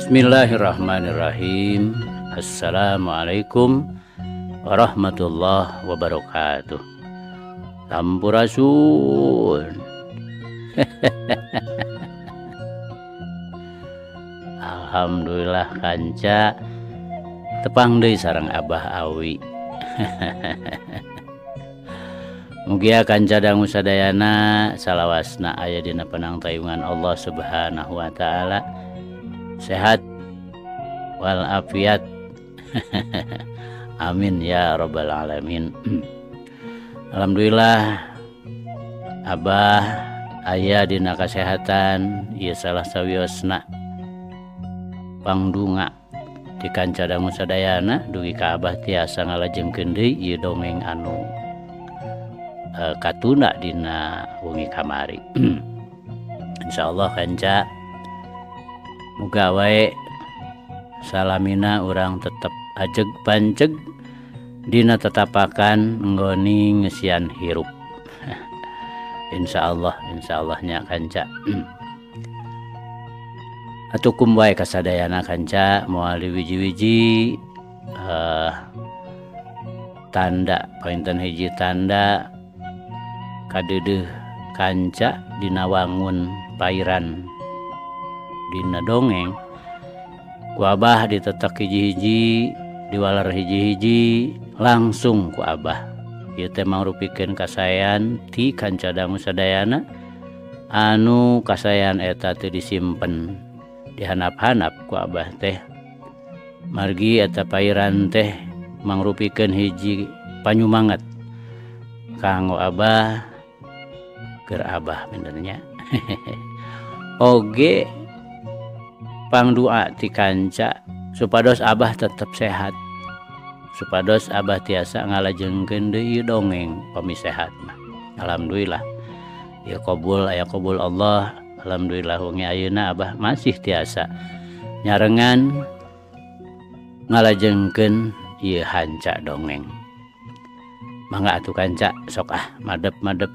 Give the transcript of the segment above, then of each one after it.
Bismillahirrahmanirrahim. Assalamualaikum warahmatullahi wabarakatuh. Sampurasun. Alhamdulillah kanca tepang deui sareng Abah Awi. Mugia kanca dangu sadayana salawasna aya dina panangtayungan Allah Subhanahu wa taala. Sehat walafiat. Amin ya rabbal alamin. Alhamdulillah Abah aya dina kasehatan ieu salah sawiosna pangdunga di kanca dangu sadayana dugi ka Abah tiasa ngalajengkeun deui ieu dongeng anu katuna dina wengi kamari. Insyaallah kanca muga wae salamina urang tetep ajeg panceg dina tetapakan nggoni ngesian hirup. Insyaallah nya kanca. Atukum wae kasadayana kanca moal diwiji-wiji tanda painten hiji tanda kadeudeuh kanca dina wangun pairan dina dongeng ku Abah ditetek hiji-hiji diwalar hiji-hiji langsung ku Abah ieu teh mangrupikeun kasayan ti kanca dangu sadayana anu kasayan eta teu disimpen di handap-handap ku Abah teh margi eta pairan teh mangrupikeun hiji panyumanget kanggo Abah keur Abah benernya. Oge pangdoa ti kanca supados Abah tetep sehat, supados Abah tiasa ngalajengkeun deui dongeng pami sehat mah. Alhamdulillah ya qabul aya qabul Allah. Alhamdulillah wengi ayeuna Abah masih tiasa nyarengan ngalajengkeun ieu hanca dongeng. Mangga atuh kanca sok madep.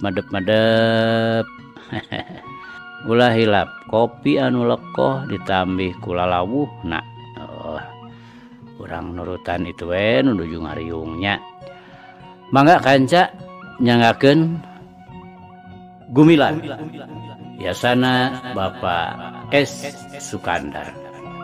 Ulah hilap kopi anu lekoh ditambih kula lawuhna. Urang nurutan itu we nu nuju ngariungnya. Mangga kanca nyanggakeun gumilar. Biasana Bapak S. Sukandar.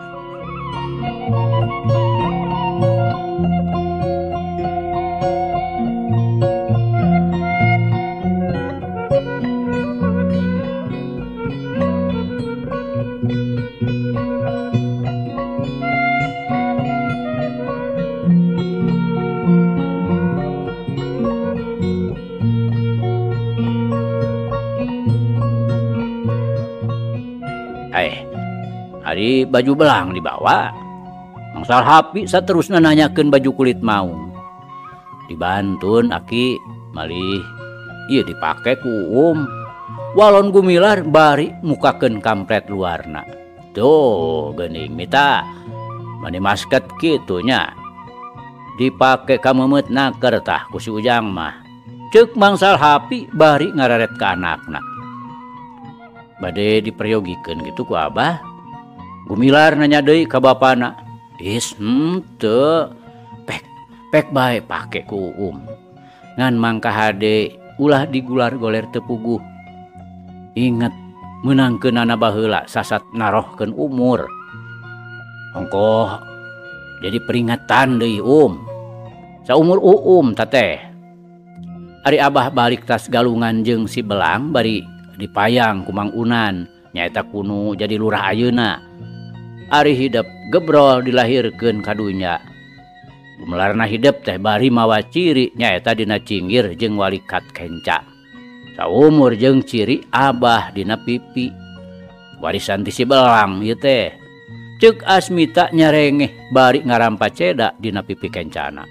Hari baju belang dibawa mangsal hapi saterusna nanyakeun baju kulit maung dibantun aki malih ieu dipake ku walon gumilar bari mukakeun kampret luarna tuh geuning mita mani masket kitu nya dipake ka meumeut naker tah ku si Ujang mah ceuk mangsal hapi bari ngararet ka anakna bade diperyogikeun gitu ku Abah. Gumilar nanya deui ka bapana, teu pek bae pake ku ngan mangka hade ulah digular goler teu puguh. Inget meunangkeunana baheula sasat narohkeun umur. Ongkoh jadi peringatan deui saumur tateh. Ari Abah balik tas galungan jeung si belang bari dipayang ku Mang Unan nyaeta kunu jadi lurah ayeuna. Ari hidup gebrol dilahirkeun ka dunya. Gumelarna hidup teh bari mawa ciri nyaeta dina cinggir jeung walikat kenca. Saumur jeung ciri Abah dina pipi. Warisan ti si belang ieu teh. Ceuk Asmita nyarengeh bari ngarampa ceda dina pipi kencana.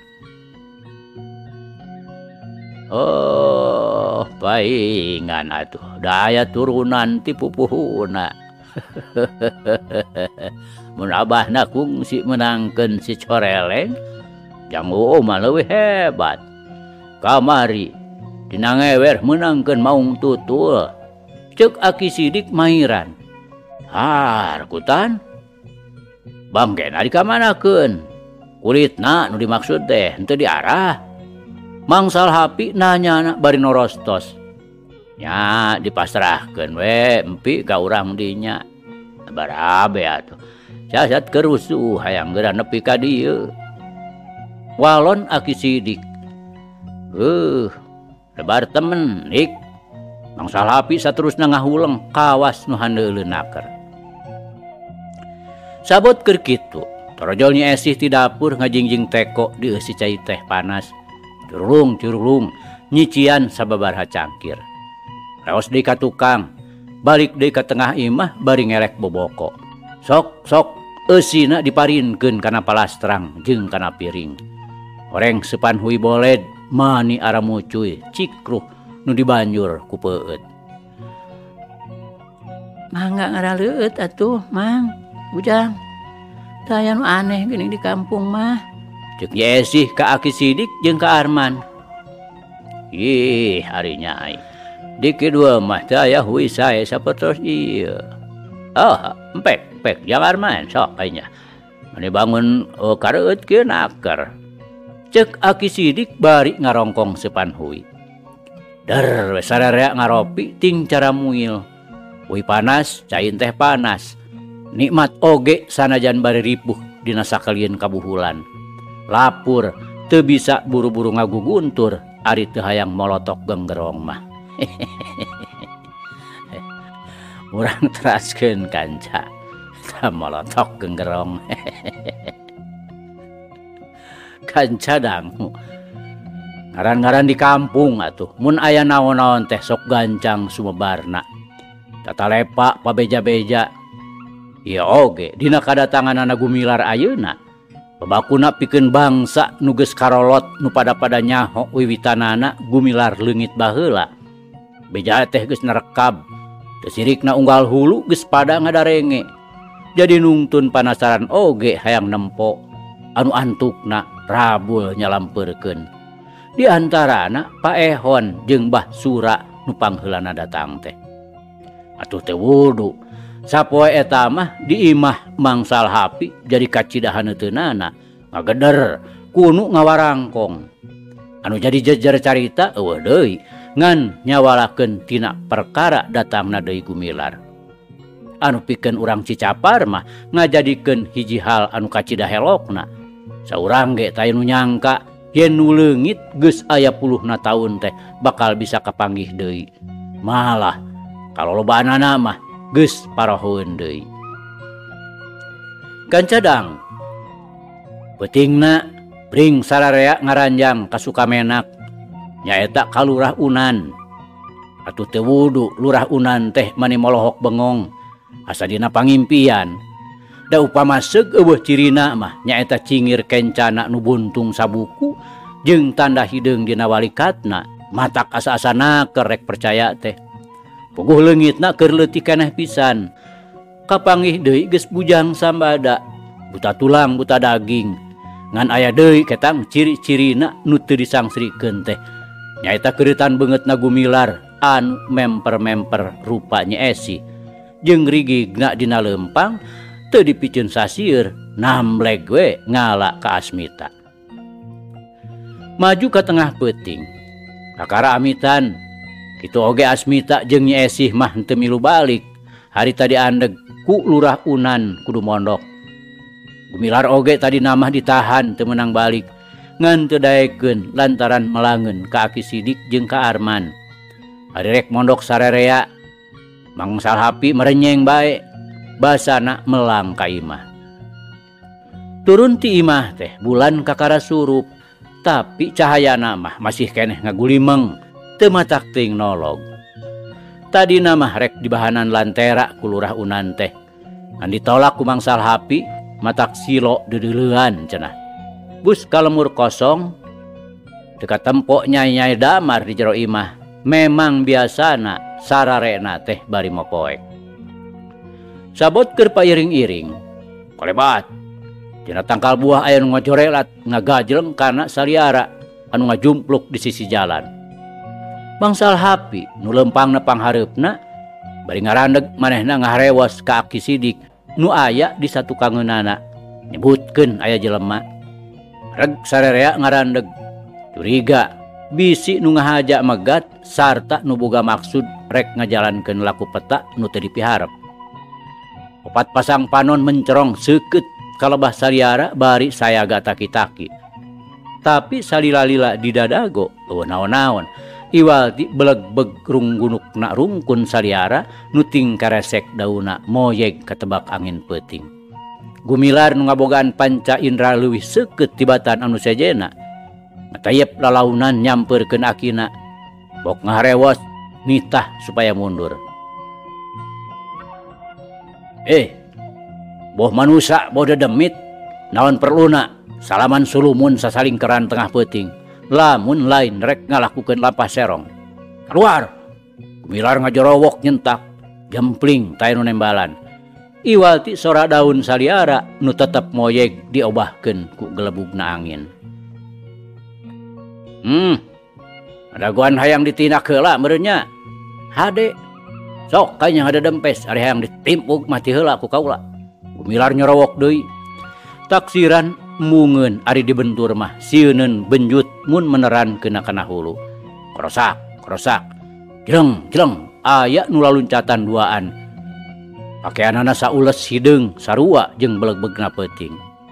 Oh, paingan atuh daya turunan ti pupuhuna. Mun Abahna kungsi menangkeun si coreleng jang mah leuwih hebat. Kamari dina ngewer menangkeun maung tutul ceuk aki sidik mairan. Harkutan Bangkena dikamanakeun? Kulitna nu dimaksud teh henteu diarah. Mangsal hapi nanya bari norostos. Nya dipasrahkeun we empi ka urang dinya. Barabe atuh. Sasat kerusuh hayang geura nepi ka dieu. Walon Aki Sidik. Lebar temen dik. Mangsal hapi saterusna ngahuleng kawas nu handeuleunaker. Sabot keur kitu, torojol Nyi Esih ti dapur ngajingjing teko dieusi cai teh panas. Curulung nyician sababaraha cangkir. Raos deui ka tukang, balik deui ka tengah imah bari ngelek boboko. Sok eusina diparinkeun kana palastrang jeung kana piring. Horeng sepan hui boled mani aramucuy cikruh nu dibanjur ku peueut. Mangga ngaraleueut atuh, Mang. Ujang. Taya nu aneh geuning di kampung mah. Ceuk Nyi Esih ka Aki Sidik jeung ka Arman. Ih, ari Nyai. Di kedua mah taya hui sae sapertos ieu. Oh, empek jang Arman sok aya. Mane bangun kareueut kieu naker. Ceuk Aki Sidik bari ngarongkong sepan hui. Der we sararea ngaropi ting cara muil. Hui panas, cain teh panas. Nikmat oge sanajan bari ripuh dina sakalieun kabuhulan. Lapur teu bisa buru-buru ngaguguntur ari teu hayang molotok genggerong mah. Urang teraskeun kanca tah molotok genggerong. Kanca dangu. Ngaran-ngaran di kampung atuh mun aya naon-naon teh sok gancang sumebarna. Tata lepa pabeja-beja. Ieu oge dina kadatanganna Gumilar ayeuna. Babakuna pikeun bangsa nu geus karolot nu pada-pada nyaho wiwitanana Gumilar leungit baheula. Beja teh geus narekab. Teu sirikna unggal hulu geus pada ngadarenge. Jadi nungtun panasaran oge hayang nempo. Anu antukna rabul nyalampeurkeun. Di antarana Pak Ehon jeung Mbah Sura nu pangheulana datang teh. Atuh teh wudu. Sapoe eta mah di imah Mangsal Hapi jadi kacidahan euteunana ngageder kunu ngawarangkong. Anu jadi jejer carita eueuh deui ngan nyawalakeun tina perkara datangna deui Gumilar. Anu pikeun urang Cicapar mah ngajadikeun hiji hal anu kacidah helokna. Saurang ge taya nu nyangka yen nu leungit geus aya puluhna taun teh bakal bisa kapanggih deui. Malah kalolobaanana mah geus parahoeun deui. Kancadang peutingna pring sararea ngaranjang ka Sukamenak nyaeta ka Lurah Unan. Atuh teu wudu Lurah Unan teh mani molohok bengong asa dina pangimpian. Da upama seug eueuh cirina mah nyaeta cingir kencana nu buntung sabuku jeung tanda hideung dina walikatna matak asa-asana kerek percaya teh. Puguh leungitna keur leutik keneh pisan. Kapanggih deui geus bujang sambada, buta tulang buta daging. Ngan aya deui ketang ciri-cirina nu teu disangsrikeun teh. Nyaeta keuritan beungeutna Gumilar anu memper-memper rupa Nyi Esih. Jeung rigigna dina leumpang teu dipikeun sasieur nambleg we ngala ka Asmita. Maju ka tengah peuting. Kakara amitan. Kitu oge Asmita jeung Nyi Esih mah henteu milu balik. Harita diandeg ku Lurah Unan kudu mondok. Gumilar oge tadi namah ditahan teu meunang balik. Ngan teu daekeun lantaran melangeun ka Aki Sidik jeung ka Arman. Ari rek mondok sarerea Mangsal Hapi merenyeng bae. Basana melang ka imah. Turun ti imah teh bulan kakara surup. Tapi cahayana mah masih keneh ngagulimeng. Teu matak teuing nolog. Tadina mah rek dibahanan lantera ku Lurah Unan teh. Ngan ditolak ku Mangsal Hapi matak silo dedeuleuan cenah. Bus kalemur kosong teu katempo nyai-nyai damar di jero imah. Memang biasana sararena teh bari mopoek. Sabot keur pairing-iring. Kolebat. Dina tangkal buah aya nu ngajorelat ngagajleng kana saliara anu ngajumpluk di sisi jalan. Mangsal Hapi nu lempangna panghareupna bari ngarandeg manehna ngaharewas ka Aki Sidik nu aya di satu kangeunana Nyebutkeun aya jelema reg sarerea ngarandeg curiga bisi nu ngahaja megat sarta nu boga maksud rek ngajalankeun laku peta nu teu dipiharep. Opat pasang panon mencerong seukeut kalebah saliara bari sayaga taki-taki. Tapi salila-lila di dadago eueuh naon-naon. Iwalti beleg-beg runggunukna rungkun saliara nu ting karesek dauna moyeg katebak angin peuting. Gumilar nu ngabogaan panca indra leuwih seukeut tibatan anu sejena. Ngatayep lalaunan nyampeurkeun akina. Bok ngaharewas nitah supaya mundur. Boh manusia boh dedemit naon perluna salaman sulumun sasaling keran tengah peuting. Lamun lain rek ngalakukeun lampah serong. Keluar. Gumilar ngajorowok nyentak jempling tae nu nembalan. Iwalti sora daun saliara nu tetep moyeg diobahkeun ku gelebugna angin. Adagoan hayang ditindak heula meureun nya. Hade. Sok kanya hade dempes ari hayang ditimpuk mati heula ku kaula. Gumilar nyorowok deui. Taksiran mungeun ari dibentur mah sieuneun benjut mun meneran keuna kana hulu. Krosak, krosak. Jeleng, aya nu laluncatan duaan. Pakeanana saules hideung sarua jeung beleg-begna peuting.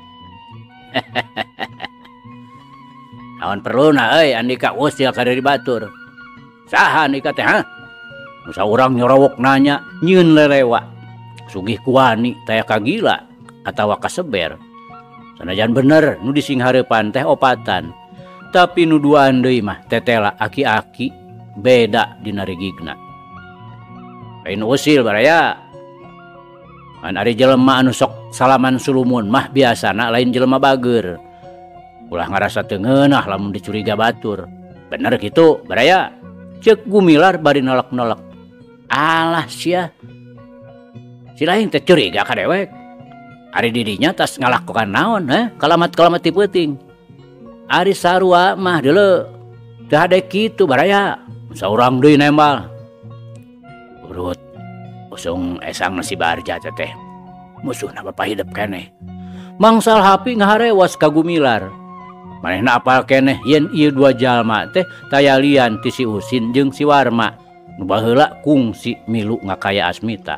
Naon perluna euy Andika usil ka dari batur. Saha Andika teh ha? Nu saurang nyorowok nanya nyieun lelewa. Sugih kuani taya kagila atawa kaseber. Sanajan bener nu disinghareupan teh opatan. Tapi nu duaan deui mah tetela aki-aki beda dina regigna. Lain usil baraya. An ari jelema anu sok salaman sulumun mah biasana lain jelema bageur. Ulah ngarasa teu ngeunah lamun dicuriga batur. Bener kitu baraya. Ceuk Gumilar bari nolak-nolak. Alah sia. Si lain teh curiga ka dewek. Ari didinya tas ngalakokan naon kalamat-kalamat ti peuting. Ari sarua mah deuleu teu hade kitu baraya. Saurang deui nembal. Urut usung esang nasi barja teh. Musuhna bapa hidup keneh. Mangsal hapi ngaharewas ka Gumilar. Manehna apal keneh yen ieu dua jalma teh tayalian ti si Usin jeung si Warma. Nu baheula kungsi milu ngakaya Asmita.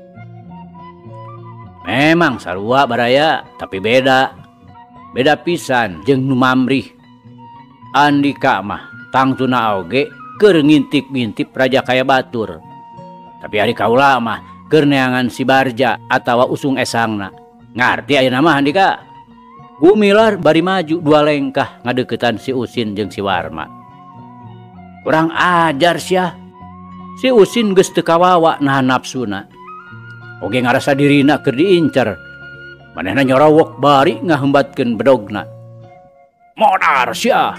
Memang sarua baraya, tapi beda. Beda pisan jeung nu mamrih. Andika mah tangtuna oge keur ngintip-ngintip raja kaya batur. Tapi ari kaula mah keur neangan si Barja atawa usung esangna. Ngarti ayeuna mah Andika? Gumilar bari maju dua lengkah ngadeuketan si Usin jeung si Warma. Kurang ajar sia. Si Usin geus teu kawawa nahan nafsuna. Oge ngarasa dirina keur diincer. Manehna nyorowok bari ngahembatkeun bedogna. Modar sia.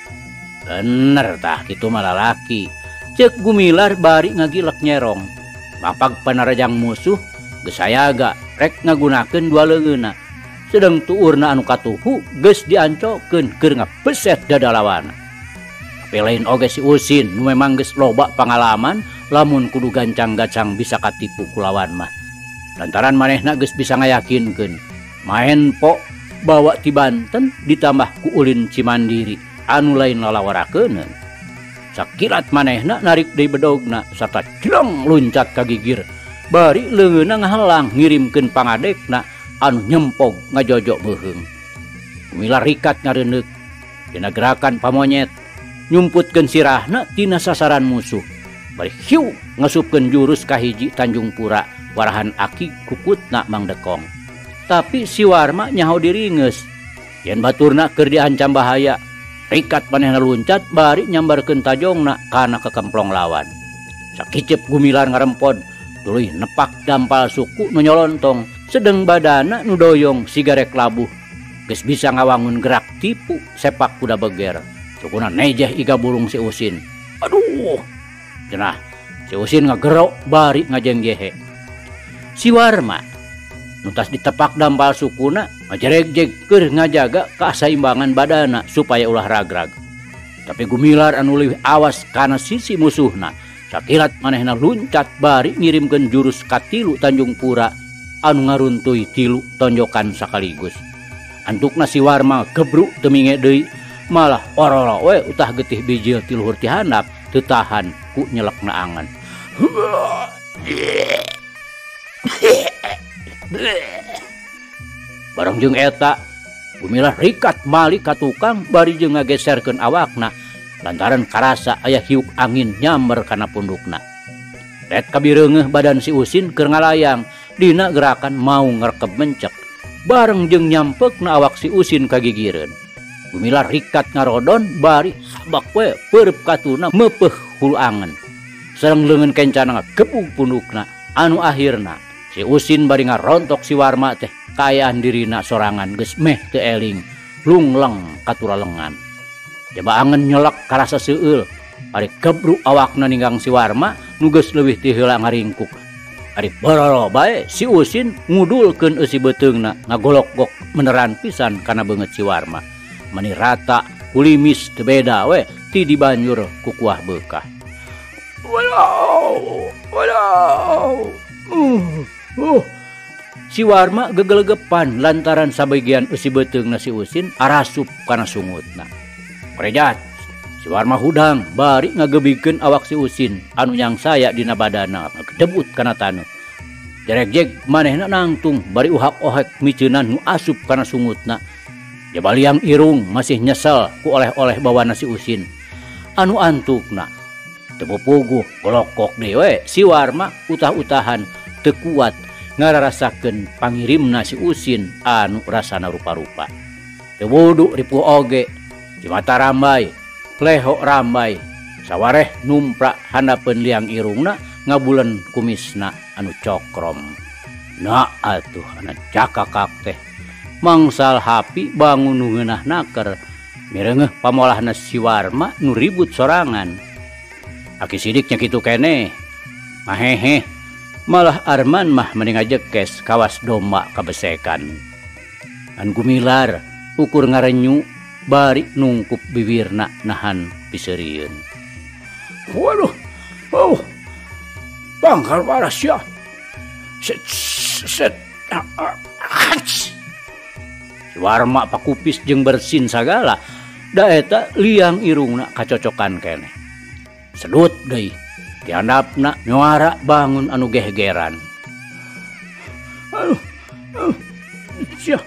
Bener tah kitu mah lalaki. Ceuk Gumilar bari ngagilek nyerong. Mapag panarajang musuh geus sayaga rek ngagunakeun dua leungeunna. Sedeng tuurna anu katuhu geus diancokeun keur ngabeset dada lawan. Tapi lain oge si Usin nu memang geus loba pangalaman lamun kudu gancang-gancang bisa katipu ku lawan mah. Lantaran manehna geus bisa ngayakinkeun maen po bawa ti Banten ditambah ku ulin Cimandiri anu lain lalawarakeun. Sakilat manehna narik deui bedogna sarta jeleng luncat ka gigir. Bari leungeunna ngahalang ngirimkeun pangadekna anu nyempog ngajojok beuheung. Gumilar rikat ngareundeuk dina gerakan pamonyet nyumputkeun sirahna tina sasaran musuh. Bari hiu ngasupkeun jurus kahiji Tanjung Pura warahan aki kukutna Mang Dekong. Tapi si Warma nyaho diringeus yen baturna keur diancam bahaya. Rikat manehna luncat bari nyambarkeun tajongna kana kekemplong lawan. Sakicep Gumilar ngarempod tuluy nepak dampal suku nu nyolontong sedeng badana nu doyong sigarek labuh geus bisa ngawangun gerak tipu sepak kuda beger. Sukuna nejeh iga bulung si Usin. Aduh. Cenah si Usin ngagero bari ngajengjehe. Si Warma nu tas ditepak dampal sukuna ngajereg-jeg keur ngajaga kaseimbangan badana supaya ulah ragrag. Tapi Gumilar anu leuwih awas kana sisi musuhna. Sakilat manehna luncat bari ngirimkeun jurus katilu Tanjung Pura anu ngaruntuy tilu tonjokan sakaligus. Antukna si Warma gebruk teu minge deui, malah ororo we utah getih bijil ti luhur ti handap teu tahan ku nyelekna angan. Bareng jeung eta Gumilar rikat malik ka tukang bari jeung ngageserkeun awakna lantaran karasa aya hiuk angin nyamber kana pundukna. Ret kabireungeuh badan si Usin keur ngalayang dina gerakan mau ngrekeb mencek. Bareng jeung nyampeukna awak si Usin kagigireun. Gumilar rikat ngarodon bari sabak we peureub katuna meupeuh hulu angen. Sareng leungeun kencana nggebug pundukna anu akhirna si Usin bari ngarontok si Warma teh kaayaan dirina sorangan geus meh teu eling lungleng katuralengan. Jaba angen nyolak karasa seueul ari gebruk awakna ninggang si Warma nu geus leuwih ti heula ngaringkuk. Ari bororo bae si Usin ngudulkeun eusi beuteungna ngagolok-gok meneran pisan kana beungeut si Warma. Mani rata kulimis teu beda we ti dibanjur ku kuah beukah. Walau. Si Warma gegelegepan lantaran sabagian eusi beuteungna si Usin arasup kana sungutna. Prejat, si Warma hudang bari ngagebikeun awak si Usin anu nyangsaya dina badana kedebut kana taneuh. Jerek-jek manehna nangtung bari uhak-ohek miceunan nu asup kana sungutna. Jabaliang irung masih nyesel ku oleh-oleh bawana si Usin. Anu antukna teu pupuguh golokok dewe si Warma utah-utahan teu kuat ngararasakeun pangirimna si Usin anu rasana rupa-rupa. Teu wudu ripuh oge, si mata rambai, leho rambai, sawareh numprak handapeun liang irungna ngabulen kumisna anu cokrom. Nah atuh anak cakakak teh mangsal hapi bangun nu ngeunah naker mireungeuh pamolahna si Warma nu ribut sorangan. Aki sidiknya kitu keneh mahehe malah Arman mah mending ngajekes kawas domba kabesekan. An Gumilar ukur ngarenyu bari nungkup bibirna nahan piseurieun. Waduh, bangkal paras ya. Set. Warma pakupis jeung bersin sagala, da eta liang irungna kacocokan keneh. Sedut deui, ti handapna nyuara bangun anu gehgeran. Sia.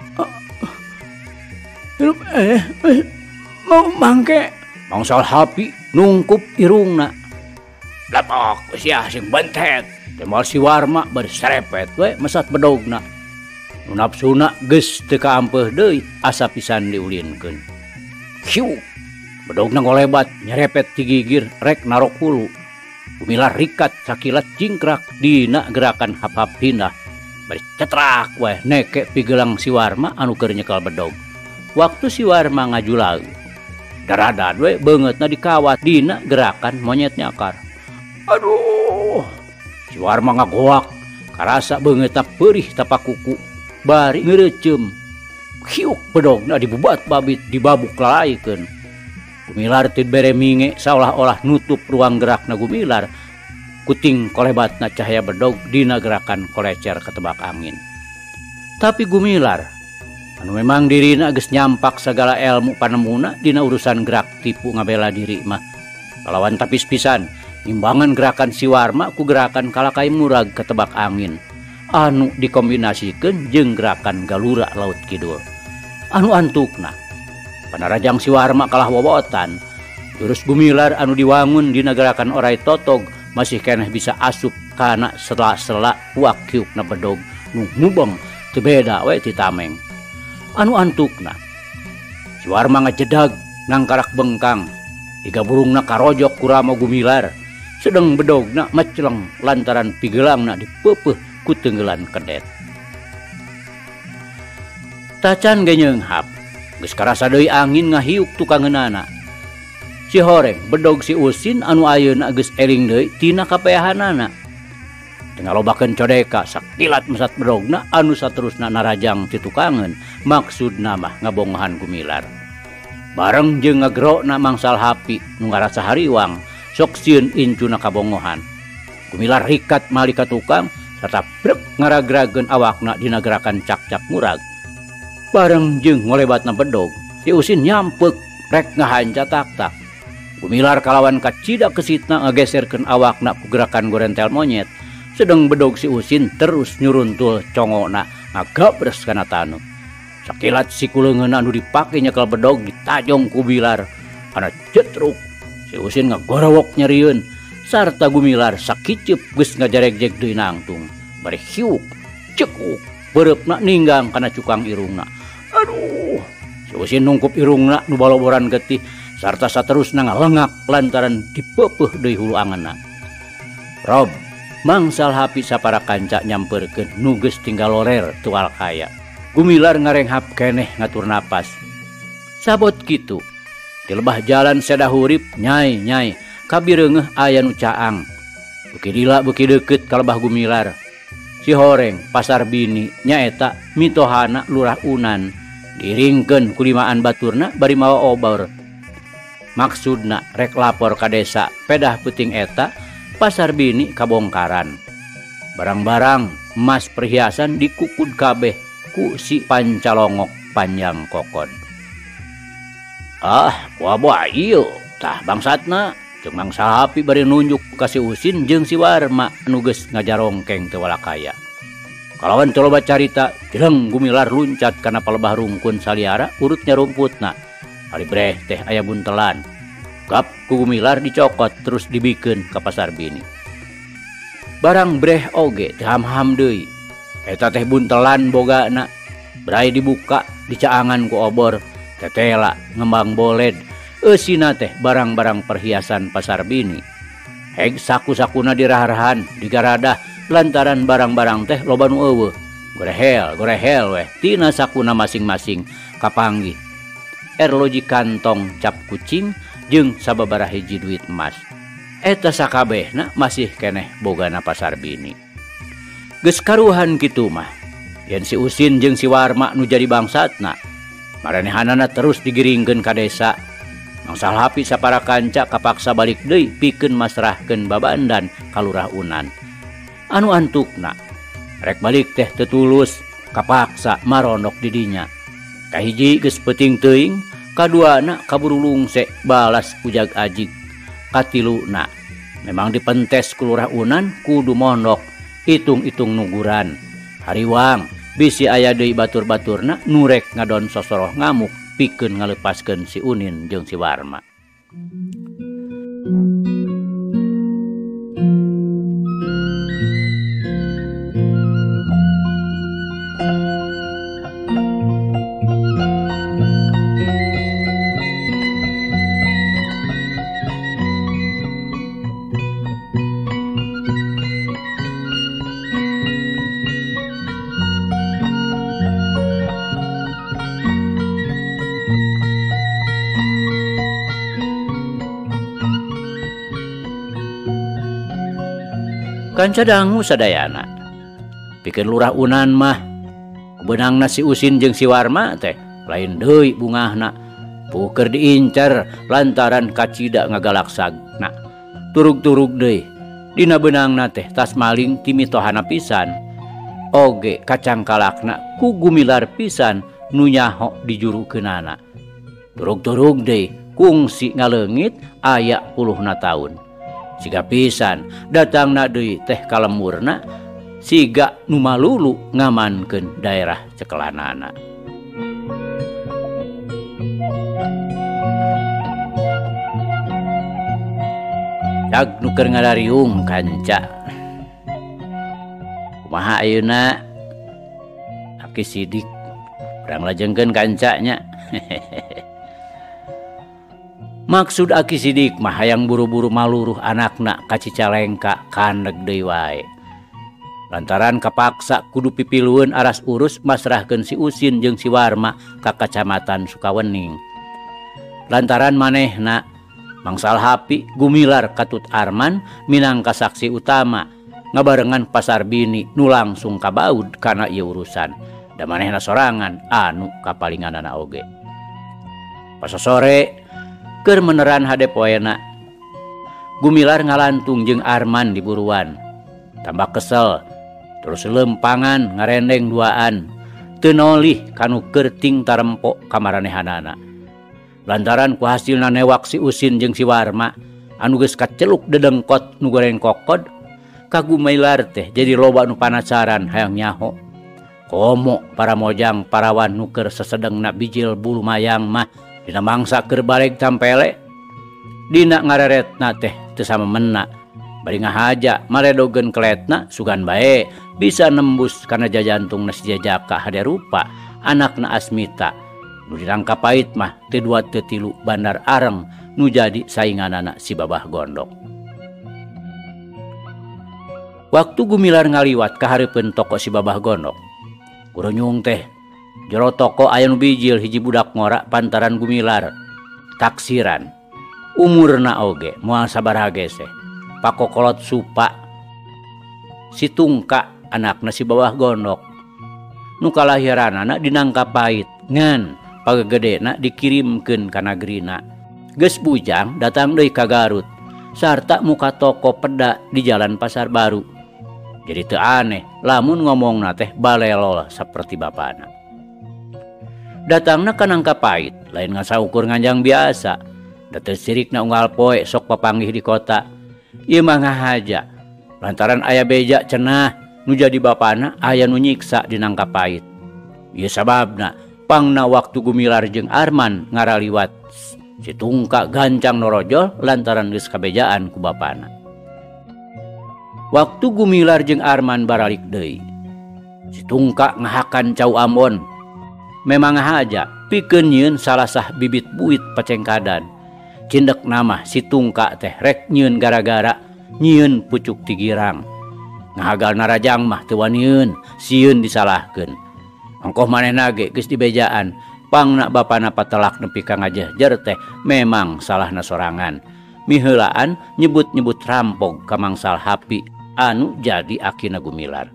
Mau mangke mangsal hapi nungkup irungna. Lapok sia sing bentet. Temal si Warma bari serepet we mesat bedogna. Nu nafsuna geus teu kaampeuh deui asa pisan diulinkeun. Hiu. Bedogna ngolebat nyerepet ti gigir rek narok hulu. Gumilar rikat sakilat cingkrak dina gerakan hap-hap pindah. Bari cetrak we neke pigelang si Warma anu keur nyekel bedog. Waktu si Warma ngajulaug. Daradad we beungeutna dikawat dina gerakan monyet nyakar. Aduh. Si Warma ngagoak, karasa beungeutna peurih tapakuku, bari ngeureeceum. Hiuk bedogna dibubat babit dibabuk lalaikeun. Gumilar teu bere minge saolah-olah nutup ruang gerakna Gumilar, kuting kolebatna cahaya bedog dina gerakan kolecer ketebak angin. Tapi Gumilar, anu memang dirina geus nyampak sagala elmu panemuna dina urusan gerak tipu ngabela diri mah, kalawan tapis pisan imbangan gerakan si Warma ku gerakan kalakai murag ketebak angin anu dikombinasikeun jeung gerakan galura laut kidul. Anu antukna panarajang si Warma kalah wowotan, jurus Gumilar anu diwangun dina gerakan orai totog masih keneh bisa asup kana sela-sela wakyukna bedog nu mubeng teu beda we ti tameng. Anu antukna si Warma ngajedag nangkarak bengkang digaburungna karojok ku ramo Gumilar. Sedang bedogna meceleng lantaran pigelangna dipeupeuh ku teunggelan kedet. Tacan ge nyeunghap, geus karasa deui angin ngahiuk tukangeunana. Si horeng bedog si Usin anu ayeuna geus eling deui tina kapeahanana. Teu ngalobakeun codeka sakilat mesat bedogna anu saterusna narajang ti tukangeun, maksudna mah ngabongohan Gumilar. Bareng jeung ngagerokna mangsal hapi nu ngarasa hariwang sok sieun incuna kabongohan. Gumilar rikat mali ka tukang serta brek ngaragragen awakna dina gerakan cak-cak murag. Bareng jeung ngolebatna bedog, si Usin nyampek rek ngahanca tak-tak. Gumilar kalawan kacida kesitna ngageserkeun awakna ku gerakan gorentel monyet, sedang bedog si Usin terus nyuruntul congona ngagabres kana tanu. Sakilat si kuleungeun anu dipake nyekel bedog ditajong ku Bilar kana jetruk. Si Usin ngagorowok nyerieun sarta Gumilar sakiceup geus ngajareg-jeg deui nangtung. Bari hiuk, cekuk, beurepna ninggang kana cukang irungna. Aduh, si Usin nungkup irungna nu baloboran getih sarta saterusna ngalengak lantaran dipeupeuh deui hulu angeunna. Rob, mangsal hapi sapara kanca nyamperkeun nu geus tinggal lorer tual kaya. Gumilar ngarenghap keneh ngatur napas. Sabot kitu, di lebah jalan seda hurip nyai kabireungeuh aya nu caang. Beuki lila beuki deukeut ka lebah Gumilar. Si Horeng Pasar Bini nyaeta mitohana Lurah Unan diringkeun ku limaan baturna bari mawa obor. Maksudna rek lapor ka desa pedah peuting eta Pasar Bini kabongkaran. Barang-barang emas perhiasan dikukud kabeh ku si Pancalongok Panjang Kokod. Kuabah ieu tah bangsatna jeung mangsa hapi bari nunjuk ka si Usin jeung si Warma anu geus ngajarongkeng teu walakaya. Kalawan coba carita, jeleng Gumilar luncat kana palebah rungkun saliara urut nyarumputna. Ari breh teh aya buntelan. Gap ku Gumilar dicokot terus dibikeun ka Pasar Bini. Barang breh oge teh ham-ham deui. Eta teh buntelan bogana. Brai dibuka dicaangan ku obor, tetela ngembang boled. Eusina teh barang-barang perhiasan Pasar Bini. Heg saku-sakuna diraharahan, digaradah lantaran barang-barang teh loba nu eueuh. Gorehel weh tina sakuna masing-masing kapanggih. Erloji kantong cap kucing jeung sababaraha hiji duit emas. Eta sakabehna masih keneh bogana Pasar Bini. Geus karuhan kitu mah, yen si Usin jeung si Warma nu jadi bangsatna, marenehanana terus digiringkeun ka desa. Mangsal hapi sapara kanca kapaksa balik deui pikeun masrahkeun babandan ka Lurah Unan. Anu antukna rek balik teh teu tulus kapaksa marondok di dinya. Kahiji geus peuting teuing, kaduana kaburu lungse balas ujag ajig. Katiluna memang dipentes ku Lurah Unan kudu mondok itung-itung nuguran. Hariwang bisi aya deui batur-baturna nu rek ngadon sosoroh ngamuk pikeun ngalepaskeun si Unin jeung si Warma. Kanca dangu sadayana. Pikeun Lurah Unan mah kubeunangna si Usin jeung si Warma teh lain deui bungahna. Puker diincar lantaran kacida ngagalaksagna. Turug-turug deui. Dina beunangna teh tas maling ti mitohana pisan. Oge kacangkalakna ku Gumilar pisan nu nyaho dijurukeunana. Turug-turug deui kungsi ngaleungit aya puluhna taun. Siga pisan datangna deui teh kalemurna siga nu malulu ngamankeun daerah cekelanana. Jag nu keur ngadariung kanca. Kumaha ayeuna Aki Sidik urang lajengkeun kancanya. Maksud Aki Sidik mah hayang buru-buru maluruh anakna ka Cicalengka kandeg deui wae. Lantaran kapaksa kudu pipilueun aras urus masrahkeun si Usin jeung si Warma ka Kacamatan Sukawening. Lantaran manehna mangsal hapi Gumilar Katut Arman minangka saksi utama ngabarengan Pasar Bini nu langsung kabaud kana ieu urusan. Da manehna sorangan anu kapalinganana oge. Pas sore keur meneran hade poena Gumilar ngalantung jeung Arman di buruan. Tambah kesel terus lempangan ngarendeng duaan teu nolih kanu kerting tarempok kamaranehanana. Lantaran ku hasilna newak si Usin jeung si Warma anu geus kaceluk dedengkot nu goreng kokod, kagumailar teh jadi loba nu panasaran hayang nyaho. Komo para mojang parawan nu keur sesedengna bijil bulu mayang mah dina mangsa keur bareg tampele. Dina ngareretna teh teu samemena, bari ngahaja maredogeun keletna sugan bae bisa nembus kana jajantungna si Jajaka hade rupa anakna Asmita. Nu dirangka pait mah teu dua teu tilu Bandar Areng nu jadi sainganana si Babah Gondok. Waktu Gumilar ngaliwat ka hareupeun toko si Babah Gondok, kurunyung teh jero toko aya nu bijil hiji budak ngora pantaran Gumilar taksiran. Umurna oge moal sabaraha geseh, pakokolot Supa si Tungka anakna si Babah Gondok. Nu kalahiranana di Nangkapait ngan pagegedena dikirimkeun ka nagrina. Geus bujang datang deui ka Garut sarta muka toko peda di Jalan Pasar Baru. Jadi teu aneh lamun ngomongna teh balelol saperti bapana. Datangna ka Nangkapait lain ngasaukur nganjang biasa, da teu sirikna unggal poe sok papanggih di kota. Ieu mah ngahaja lantaran aya beja cenah nu jadi bapana aya nu nyiksa di Nangkapait. Ieu sababna pangna waktu Gumilar jeung Arman ngaraliwat si Tungka gancang norojol lantaran geus kabejaan ku bapana. Waktu Gumilar jeung Arman baralik deui, si Tungka ngahakan Cau Ambon. Memang ngahaja pikeun nyieun salasah bibit buit pacengkadan. Cindek nama si Tungka teh rek nyieun gara-gara nyieun pucuk tigirang. Ngahagalna rajang mah teu waniun, sieun disalahkeun. Angkoh manehna ge geus dibejaan, pangna bapana patelak nepi ka ngajehjer teh memang salahna sorangan. Miheulaan nyebut-nyebut rampog ka mangsal hapi anu jadi akina Gumilar.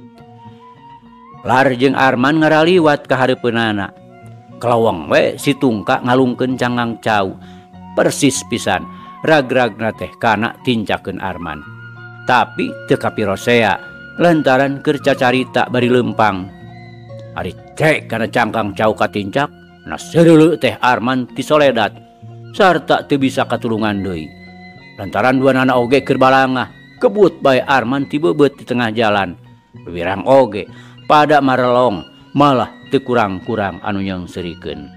Lar jeung Arman ngaraliwat ka hareupeunana. Kelawang we si Tungka ngalungkeun cangang Cau. Persis pisan ragragna teh kana tincakeun Arman. Tapi teu kapirosea lantaran keur cacarita bari lempang. Ari cek kana cangkang Cau katincak, na sereuleu teh Arman ti Soledat sarta teu bisa katulungan deui. Lantaran duanana oge keur balangah, kebut bae Arman ti bebeut di tengah jalan. Wirang oge pada marelong malah teu kurang-kurang anu nyeungseurikeun.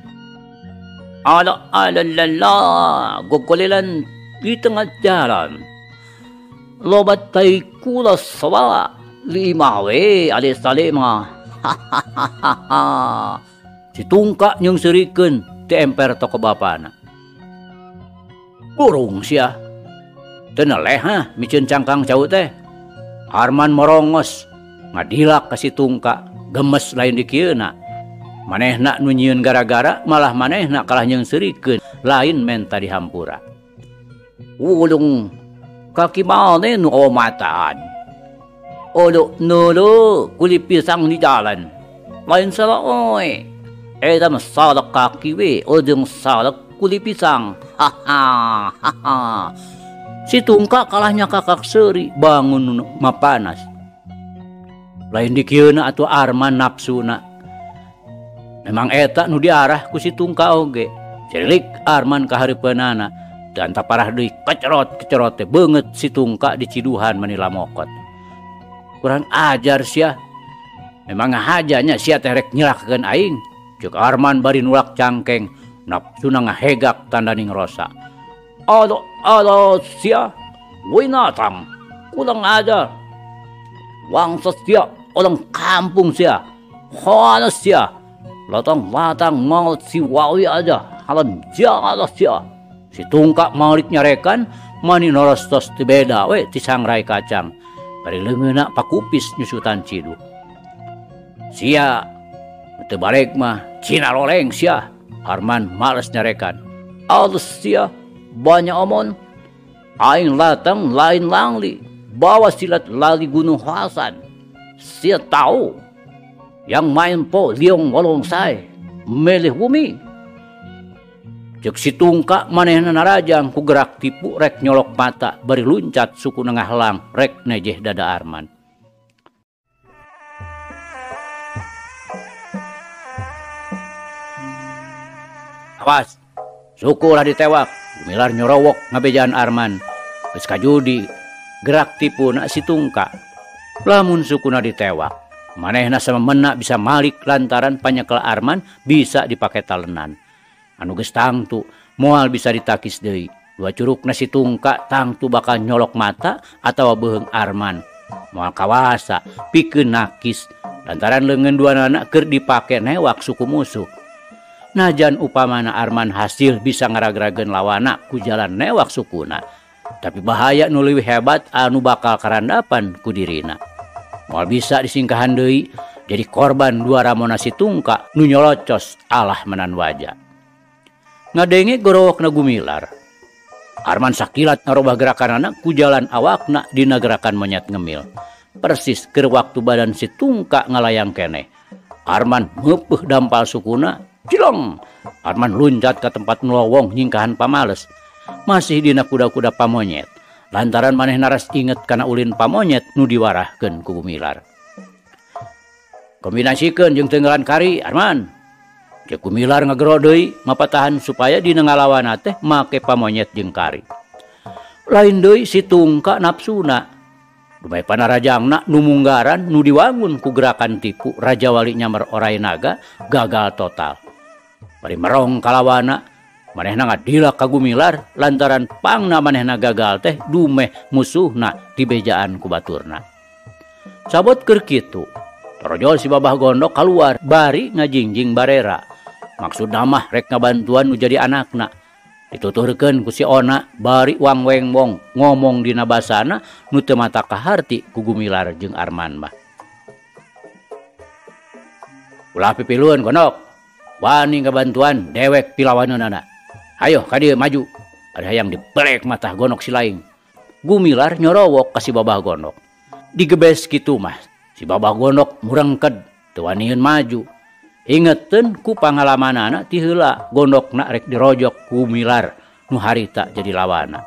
Ala gogolilan di tengah jalan. Lobat tai kula sawa lima we ade salema. Si Tungka nyeungseurikeun ti emper toko bapana. Burung sia. Teu neleh mikeun cangkang Cau teh. Arman morongos ngadilak ka si Tungka, gemes lain di kieuna. Manehna nu nyieun gara-gara malah manehna kalah nyeungseurikeun lain menta dihampura. Ulung kaki maneh nu omatan. Odo nolo kuli pisang di jalan. Lain salah oi. Eta mah salah kaki we, ojeng salah kuli pisang. Hahaha. Si Tungka kalahnya kakak seuri bangun mapanas. Lain di kieuna atuh Arman nafsuna. Memang eta nu diarah ku si Tungka oge. Cilik Arman ka hareupeunana dan taparah deui kecerot teh beungeut si Tungka diciduhan manila mokot. Kurang ajar sia. Memang ngahajanya sia teh rek nyerahkeun aing. Ceuk Arman bari nulak cangkeng, nafsuna ngahegak tandaning rosa. Ado sia, winatang, kurang ajar. Wangsa sia, orang kampung sia, hana sia. Latang-latang mau si wawi aja, halan jalan sia. Si Tungka maulit nyarekan, mani norostos ti beda we ti sangrai kacang. Bari leungeuna pakupis nyusutan cidu. Sia teu bareg mah cina loleng sia. Arman males nyarekan. Alus sia banyak omon. Aing latang lain langli. Bawa silat lali Gunung Hasan. Sia tahu. Yang main po liong walong say. Melih bumi. Cek si Tungka manehna narajang ku gerak tipu rek nyolok mata bari luncat suku nengah lang rek nejeh dada Arman. Awas, suku ulah ditewak. Gumilar nyorowok ngabejaan Arman. Geus kajudi gerak tipu na si Tungka. Lamun sukuna ditewak, manehna samemena bisa malik lantaran panyekel Arman bisa dipake talenan. Anu geus tangtu moal bisa ditakis deui. Dua curugna si Tungka tangtu bakal nyolok mata atawa beuheung Arman. Moal kawasa pikeun nakis lantaran leungeun duanana keur dipake newak suku musuh. Najan upamana Arman hasil bisa ngaragrageun lawana ku jalan newak sukuna, tapi bahaya nu leuwih hebat anu bakal karandapan ku dirina. Moal bisa disingkahan deui jadi korban dua ramona si Tungka nu nyolocos alah menan wajah. Ngadenge gorowokna Gumilar, Arman sakilat narobah gerakanana ku jalan awakna dina gerakan monyet ngemil. Persis keur waktu badan si Tungka ngalayang keneh. Arman ngeupuh dampal sukuna. Cilong! Arman luncat ke tempat nulowong nyingkahan pamales. Masih dina kuda-kuda pamonyet. Lantaran maneh naras inget kana ulin pamonyet nu diwarahkeun ku Gumilar. Kombinasikeun jeung tenggelan kari, Arman. Cek Gumilar ngagero deui mapatahan supaya dina ngalawana teh make pamonyet jeung kari. Lain deui si Tungka napsuna. Dumai panarajangna nu munggaran nu diwangun ku gerakan tipu Raja Wali Nyamar Oray Naga gagal total. Bari merong kalawana manehna ngadilak ka Gumilar lantaran pangna manehna gagal teh dumeh musuhna dibejaan ku baturna. Sabot keur kitu, torojol si Babah Gondok kaluar bari ngajingjing barera. Maksudna mah rek ngabantuan nu jadi anakna. Dituturkeun ku si Ona bari wangwengbong ngomong dina basana nu teu mata kaharti ku Gumilar jeung Arman mah. Ulah pipiluan Gondok. Wani ngabantuan dewek pilawaneunana. Ayo ka dieu maju. Ada hayang dipelek mata Gondok si Laing. Gumilar nyorowok ka si Babah Gondok. Digebes kitu mah si Babah Gondok murengked teu waniun maju. Ingeteun ku pangalamanana ti heula Gondokna rek dirojok ku Gumilar nu harita jadi lawana.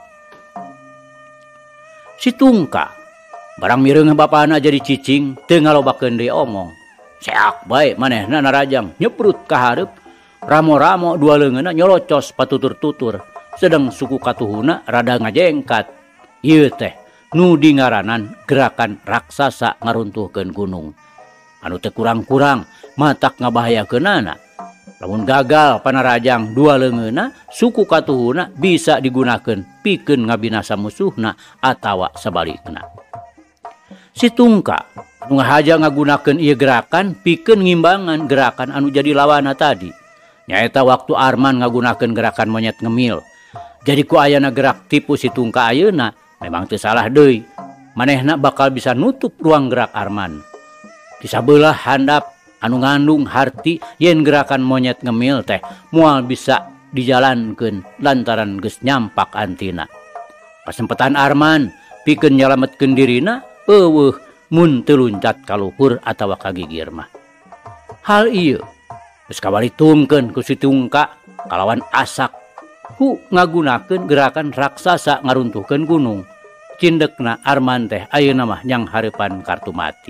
Si Tungka barang mireung bapana jadi cicing teu ngalobakeun deui omong. Seak bae manehna narajang nyeprut ka hareup, ramo-ramo dua leungeunna nyolocos patutur-tutur, sedang suku katuhuna rada ngajengkat. Ieu teh nu dingaranan gerakan raksasa ngaruntuhkeun gunung. Anu teu kurang-kurang matak ngabahayakeunana. Lamun gagal panarajang dua leungeunna, suku katuhuna bisa digunakeun pikeun ngabinasa musuhna atawa sabalikna. Si Tungka nu ngahaja ngagunakeun ieu gerakan pikeun ngimbangan gerakan anu jadi lawana tadi. Nyaeta waktu Arman ngagunakeun gerakan monyet ngemil. Jadi ku ayana gerak tipu si Tungka ayeuna memang teu salah deui. Manehna bakal bisa nutup ruang gerak Arman. Di sabelah handap anu ngandung harti yen gerakan monyet ngemil teh moal bisa dijalankeun lantaran geus nyampak antina. Kasempetan Arman pikeun nyalametkeun dirina eueuh mun teu luncat ka luhur atawa ka gigir mah. Hal ieu geus kabalitungkeun ku si Tungka kalawan asak ku ngagunakeun gerakan raksasa ngaruntuhkeun gunung. Cindekna Arman teh ayeuna mah nyang hareupan kartu mati.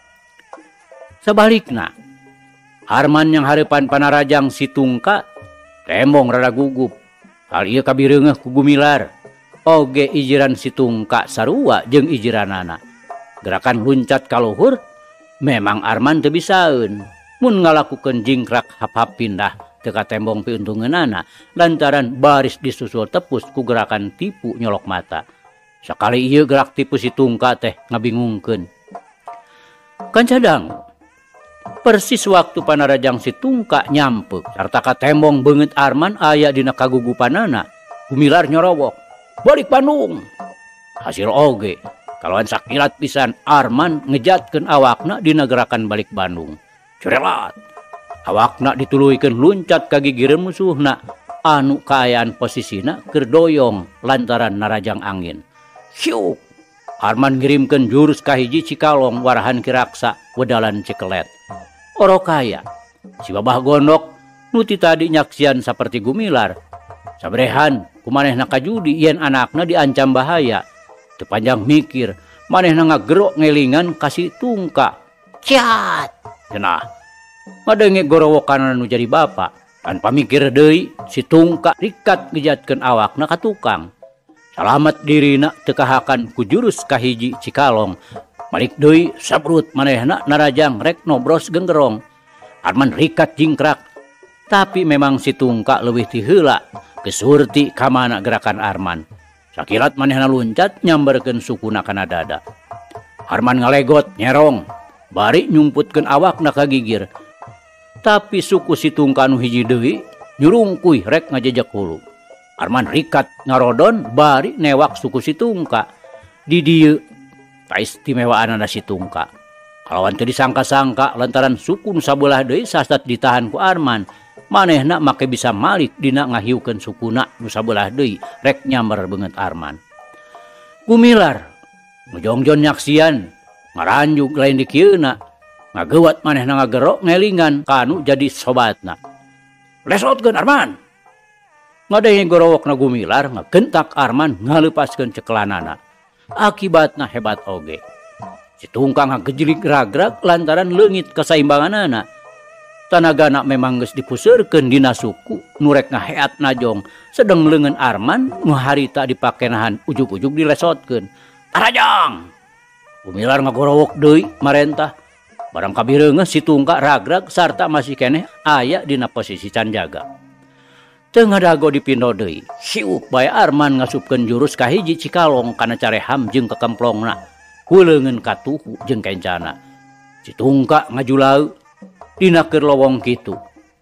Sabalikna Arman yang hareupan panarajang si Tungka tembong rada gugup. Hal ieu kabireungeuh ku Gumilar. Oge ijiran si Tungka sarua jeung ijiranana. Gerakan luncat ka luhur memang Arman teu bisaeun. Mun ngalakukeun jingkrak hap-hap pindah teu ka tembong piuntungeunana lantaran baris disusul tepus ku gerakan tipu nyolok mata. Sakali ieu gerak tipu si Tungka teh ngabingungkeun. Kancadang persis waktu panarajang si Tungka nyampeuk sarta ka tembong beungeut Arman aya dina kagugupanana, Gumilar nyorowok, "Balik Bandung!" Hasil oge kalawan sakilat pisan Arman ngejatkeun awakna dina gerakan balik Bandung. Cerelat awakna dituluikeun luncat ka gigireun musuhna anu kaayaan posisina keur doyong lantaran narajang angin. Syuk Arman ngirimkeun jurus kahiji Cikalong warahan Kiraksa wedalan Cikelet. Orokaya si Babah Gondok nu ti tadi nyaksian saperti Gumilar sabrehan kumanehna kajudi yen anakna diancam bahaya. Teu panjang mikir manehna ngagero ngelingan ka si Tungka. Ciat cenah Ngadenge gorowokan nu jadi bapa, tanpa mikir deui si Tungka rikat ngejatkeun awakna ka tukang. Salamet dirina teu kahakan ku jurus kahiji Cikalong. Malik deui sabrut manehna narajang rek nobros genggerong. Arman rikat jingkrak, tapi memang si Tungka leuwih ti heula kesurti ka mana gerakan Arman. Sakilat manehna luncat nyamberkeun sukuna kana dada. Arman ngalegot nyerong, bari nyumputkeun awakna ka gigir. Tapi suku si Tungka nu hiji deui nyurungkuy rek ngajejak hulu. Arman rikat ngarodon bari newak suku si Tungka. Di dieu kaistimewaanna si Tungka. Kalawan teu disangka-sangka lantaran suku nu sabelah deui sasat ditahan ku Arman, manehna make bisa malik dina ngahiukeun sukuna nu sabelah deui rek nyamber beungeut Arman. Gumilar ngejongjon nyaksian ngaranjuk lain di kieuna. Ngagewat manehna ngagerok ngelingan kanu jadi sobatna. Lesotkeun Arman. Ngadenge gorowokna Gumilar ngagentak Arman ngaleupaskeun cekelanana. Akibatna hebat oge. Si Tungka ngagejlik ragrag lantaran leungit kasaimbanganana. Tanagana memang geus dipuseurkeun dina suku nu rek ngaheat najong, sedeng leungeun Arman nu harita dipakenahan ujug-ujug dilesotkeun. Arajang. Gumilar ngagorowok deui marentah. Barang kabireungeuh si Tungka ragrag sarta masih keneh aya dina posisi can jaga. Teu ngadago dipindo deui, siuk bae Arman ngasupkeun jurus kahiji Cikalong kana careham jeung kekemplongna, kuleungeun katuhu jeung kencana. Si Tungka ngajulau dina keur lowong kitu.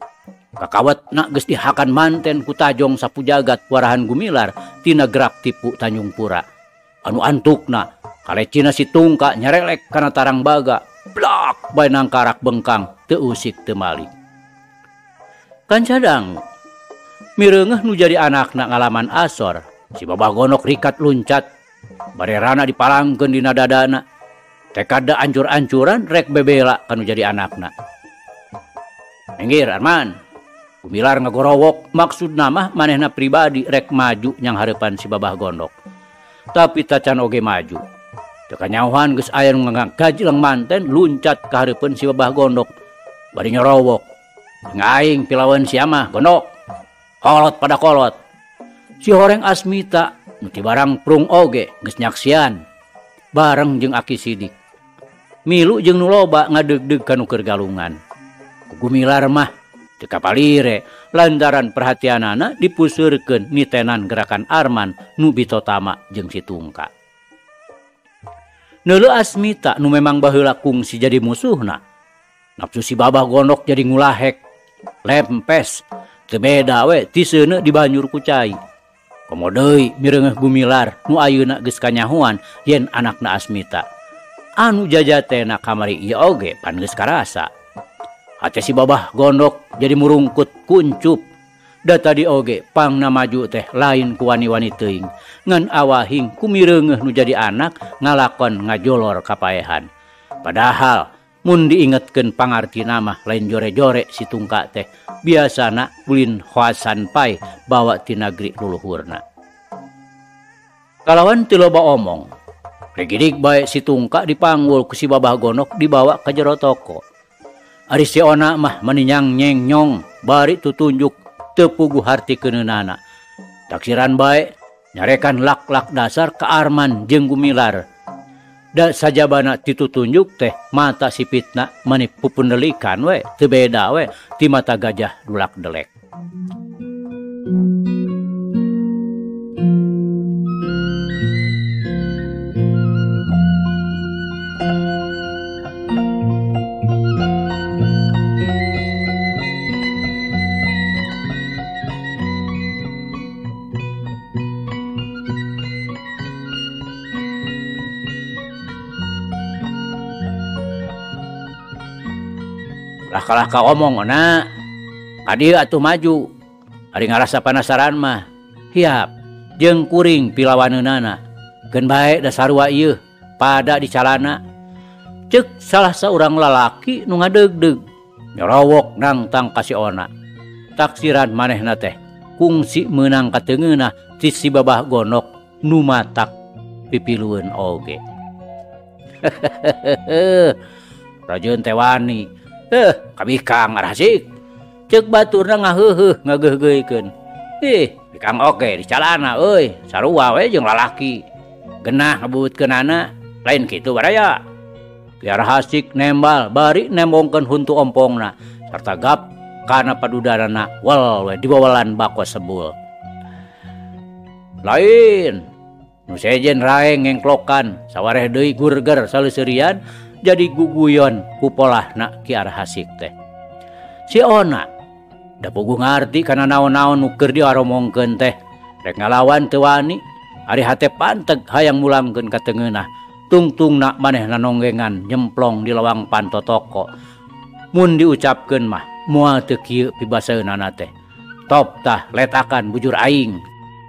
Kakawetna geus dihakan manten ku tajong sapu jagat warahan Gumilar tina gerak tipu Tanjung Pura. Anu antukna kalecina si Tungka nyarelek kana tarang baga. Blak bae nangkarak bengkang teu usik teu malik. Kancadang mireungeuh nu jadi anakna ngalaman asor, si Babah Gondok rikat luncat barerana dipalangkeun dina dadana. Tekadna ancur-ancuran rek bebela kanu jadi anakna. Minggir Arman. Gumilar ngagorowok maksudna mah manehna pribadi rek maju nyang hareupan si Babah Gondok. Tapi tacan oge maju. Teu kanyahoan geus aya nu ngagajleng manten luncat ka hareupeun si Babah Gondok. Bari nyorowok. Ngaing pilawan sia mah Gondok. Kolot pada kolot. Si Horeng Asmita nu ti barang prung oge geus nyaksian bareng jeung Aki Sidik. Milu jeung nu loba ngadeugdeug kanu keur galungan. Gumilar mah teu kapalire lantaran perhatianana dipuseurkeun nitenan gerakan Arman nu bitotama jeung si Tungka. Neuleuh Asmita nu memang baheula kungsi jadi musuhna. Nafsu si Babah Gondok jadi ngulahek, lempes, teu beda we ti seuneu di banjur ku cai. Komo deui mireungeuh Gumilar nu ayeuna geus kanyahoan yen anakna Asmita. Anu jajatena kamari ieu oge pan geus karasa. Hate si Babah Gondok jadi murungkut kuncup. Da tadi oge pangna maju teh lain ku wani-wani teuing ngan awahing ku mireungeuh nu jadi anak ngalakon ngajolor kapaehan. Padahal mun diingetkeun pangartina mah lain jore-jore si Tungka teh biasana ulin khoasan pai bawa ti nagri luluhurna. Kalawan teu loba omong, regidik bae si Tungka dipanggul ku si Babah Gondok dibawa ka jero toko. Ari si Ona mah maninyang nyeng-nyong bari tutunjuk teu puguh hartikeunana. Taksiran bae nyarekan lak-lak dasar ka Arman jeung Gumilar. Da sajabana titutunjuk teh mata sipitna maneh pupundelikan we teu beda we ti mata gajah dulak delek. Kalah ka omong na kadieu atuh maju. Ari ngarasa panasaran mah hiap jeung kuring pilawaneunana. Keun bae da sarua ieu pada di calana. Ceuk salah saurang lalaki nu ngadeugdeug nyorowok nangtang ka si Ona. Taksiran manehna teh kungsi meunang ka teungeunna ti si Babah Gondok nu matak pipilueun oge. Rajeun teh wani Kabikang arasik. Cek baturna ngaheuheuh ngageuh-geuhkeun. Bikang oke di calana euy, sarua we jeung lalaki. Genah ngabuutkeunana lain kitu baraya. Ki Arahasik nembal bari nembongkeun huntu ompongna sarta gap kana padudarana wal we dibawalan bako sebul. Lain nu sejen raeng ngengklokan sawareh deui gurger saleuseurian jadi guguyon ku polahna Ki Arahasik teh. Si Ona da puguh ngarti kana naon-naon nu keur diaromongkeun teh rek ngalawan teu wani ari hate panteg hayang mulangkeun ka teungeunah tungtungna manehna nonggengan nyemplong di lawang pantotoko mun diucapkeun mah moal teu kieu pibaseunana teh top tah letakan bujur aing.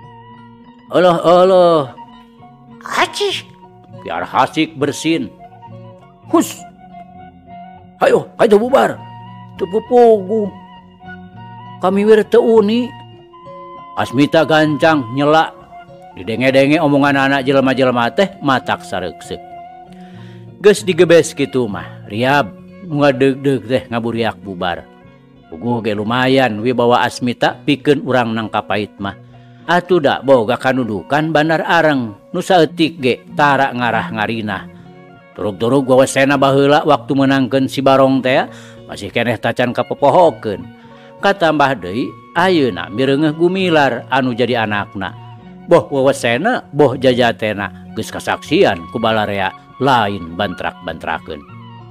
Allah acih Ki Arahasik bersin. Hus, hayo bubar, tepupugu. Kami wir teu uni. Asmita gancang nyela, didenge-denge omongan anak jelema-jelema teh matak sareukseuk. Geus digebes kitu mah, riab ngadeug-deug teh ngaburiak bubar. Puguh ge lumayan wibawa Asmita pikeun urang nang kapait mah. Atuh da boga kanudukan Bandar Areng, nu saeutik ge tara ngarah ngarinah. Turug-turug wawasena baheula waktu menangkeun si Barong teh masih keneh tacan kapopohokeun. Katambah deui ayeuna mireungeuh gumilar anu jadi anakna. Boh wawasena boh jajatena geus kasaksian ku balarea lain bantrak-bantrakeun.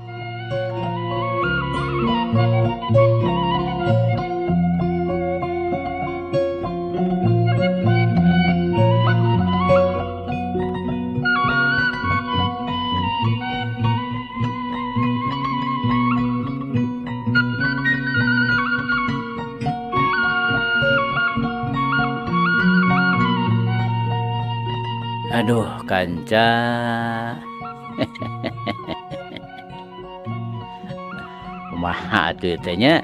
Aduh kanca. Kumaha atuh teh nya?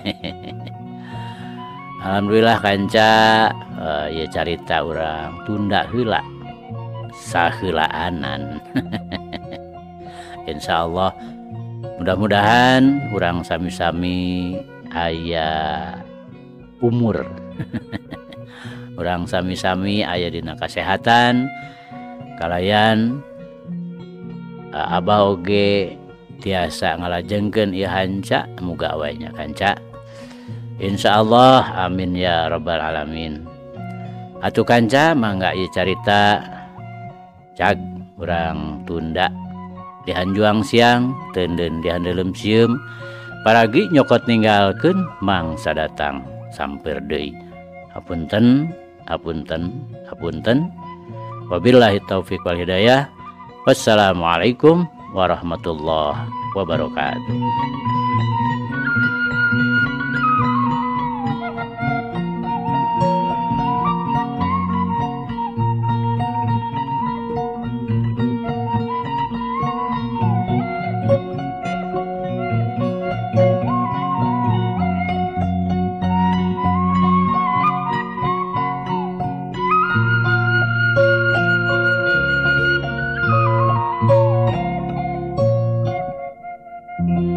Alhamdulillah kanca, ya carita urang tunda heula saheulaanan. Insyaallah mudah-mudahan urang sami-sami aya umur. Urang sami-sami aya dina kasehatan. Kalayan Abah oge tiasa ngalajengkeun ieu hanca muga we nya kanca. Insyaallah amin ya rabbal alamin. Atuh kanca mangga ieu carita cag urang tunda di hanjuang siang teundeun di handeulem sieum paragi nyokot ninggalkeun mangsa datang samper deui. Hapunten. Wabillahi taufiq wal hidayah. Wassalamualaikum warahmatullahi wabarakatuh. Thank you.